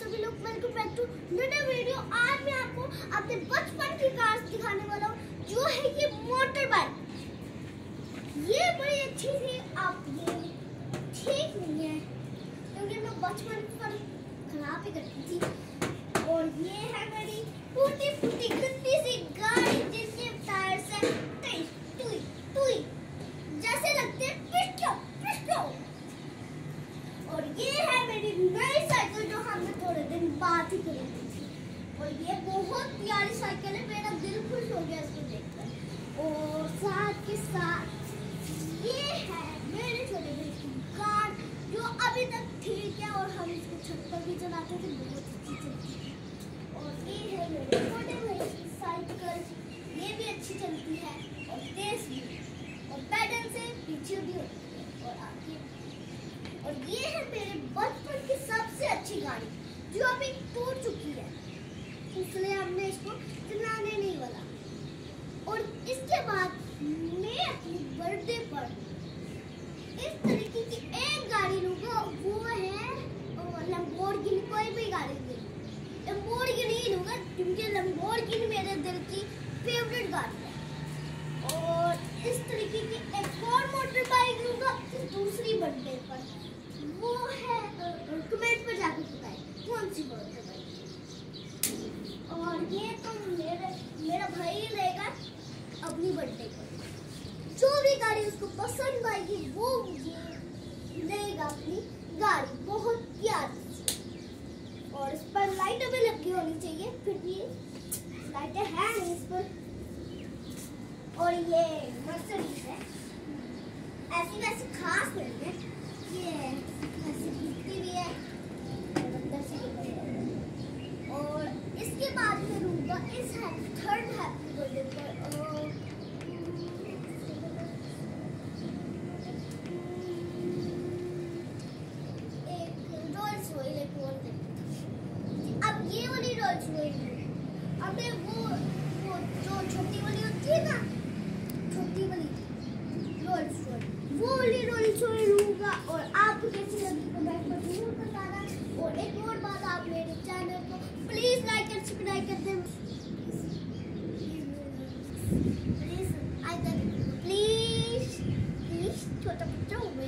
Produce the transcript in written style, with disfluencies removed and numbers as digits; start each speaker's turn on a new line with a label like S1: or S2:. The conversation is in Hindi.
S1: सभी लोग, वेलकम बैक टू नया वीडियो। आज मैं आपको अपने बचपन की कार दिखाने वाला हूँ, जो है ये मोटर बाइक। ये बड़ी अच्छी थी, आप ये ठीक नहीं है क्योंकि मैं बचपन पर खराब ही करती थी। और ये है मेरी टूटी फूटी गंदी सी गाड़ी, जिसके टायर से टुई टुई जैसे लगते हैं पिस्टो पिस्टो। और ये है मेरी नई साइकिल, जो हमने थोड़े दिन बाद ही खरीदी थी। और ये बहुत प्यारी साइकिल है, मेरा दिल खुश हो गया इसको देखकर। और साथ के साथ ये है मेरे छोटे भाई की कार, जो अभी तक ठीक है और हम इसको छत पर भी चलाते थे, बहुत अच्छी चलती है। और ये है मेरे छोटे भाई की साइकिल, ये भी अच्छी चलती है और तेज भी, और पैडल से पीछे भी होती है और आगे। और ये है मेरे बचपन की सबसे अच्छी गाड़ी, जो अभी टूट चुकी है, इसलिए हमने इसको चलाने नहीं वाला। और इसके बाद मैं अपनी बर्थडे पर इस तरीके की एक गाड़ी लूंगा, वो है लैम्बोर्गिनी। कोई भी गाड़ी नहीं, लैम्बोर्गिनी ही लूंगा, क्योंकि लैम्बोर्गिनी मेरे दिल की फेवरेट गाड़ी है। और इस तरीके की एक और मोटर बाइक लूंगा दूसरी बर्थडे पर, वो है कमेंट पर जाकर बताएं कौन सी मोटर बाइक। और ये तो मेरा भाई ही लेगा अपनी बर्थडे पर, जो भी गाड़ी उसको पसंद आएगी वो मुझे लेगा अपनी गाड़ी, बहुत प्यारी सी। और इस पर लाइटें भी लगी होनी चाहिए, फिर भी लाइटें हैं नहीं इस पर। और ये मर्सिडीज है, ऐसी वैसी खास नहीं है, ये ऐसी दिखती भी है अंदर से। और इसके बाद में लूंगा इस थर्ड हैप्पी बर्थडे पर एक रोल्स रॉयल, एक और अब ये वाली रोल्स रॉयल। अबे वो जो छोटी वाली होती है ना, छोटी वाली रोल्स रॉयल, वो वाली रोल्स रॉयल लूंगा। और आपको कैसी लगी कमेंट में जरूर बताना। और एक और बात, आप मेरे चैनल को प्लीज लाइक और सब्सक्राइब कर दें, प्लीज प्लीज, छोटा बच्चा